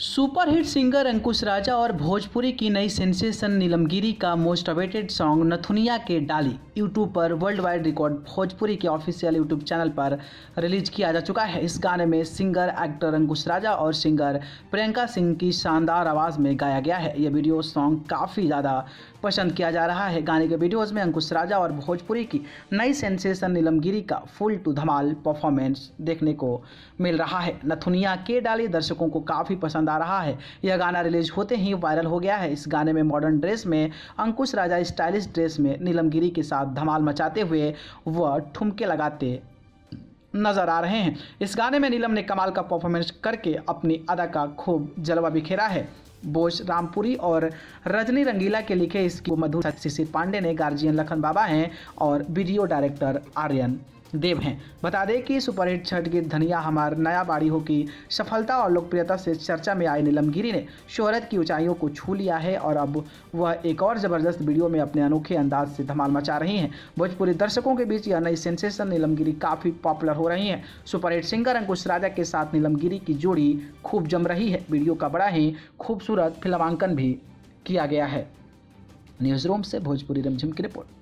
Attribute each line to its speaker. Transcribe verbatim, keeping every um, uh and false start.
Speaker 1: Superhit singer अंकुश राजा और भोजपुरी की नई सेंसेशन नीलम गिरी का मोस्ट अवेटेड सॉन्ग नथुनिया के डाली यूट्यूब पर वर्ल्ड वाइड रिकॉर्ड भोजपुरी के ऑफिशियल यूट्यूब चैनल पर रिलीज किया जा चुका है। इस गाने में सिंगर एक्टर अंकुश राजा और सिंगर प्रियंका सिंह की शानदार आवाज़ में गाया गया है। यह वीडियो सॉन्ग काफ़ी ज़्यादा पसंद किया जा रहा है। गाने के वीडियोज़ में अंकुश राजा और भोजपुरी की नई सेंसेशन नीलम गिरी का फुल टू धमाल परफॉर्मेंस देखने को मिल रहा है। नथुनिया के डाली दर्शकों को काफ़ी पसंद आ रहा है। यह गाना रिलीज होते ही वायरल हो गया है। इस गाने में मॉडर्न ड्रेस में अंकुश राजा स्टाइलिश ड्रेस में नीलम गिरी के साथ धमाल मचाते हुए वह ठुमके लगाते नजर आ रहे हैं। इस गाने में नीलम ने कमाल का परफॉर्मेंस करके अपनी अदा का खूब जलवा बिखेरा है। बोस रामपुरी और रजनी रंगीला के लिखे इसकी मधुर शिशिर पांडे ने गार्जियन लखन बाबा हैं और वीडियो डायरेक्टर आर्यन देव हैं। बता दें कि सुपरहिट छठ गीत धनिया हमार नया बाड़ी हो की सफलता और लोकप्रियता से चर्चा में आई नीलम गिरी ने शोहरत की ऊंचाइयों को छू लिया है और अब वह एक और ज़बरदस्त वीडियो में अपने अनोखे अंदाज से धमाल मचा रही हैं। भोजपुरी दर्शकों के बीच यह नई सेंसेशन नीलम गिरी काफ़ी पॉपुलर हो रही हैं। सुपरहिट सिंगर अंकुश राजा के साथ नीलम गिरी की जोड़ी खूब जम रही है। वीडियो का बड़ा ही खूबसूरत फिल्मांकन भी किया गया है। न्यूज़ रूम से भोजपुरी रमझिम की रिपोर्ट।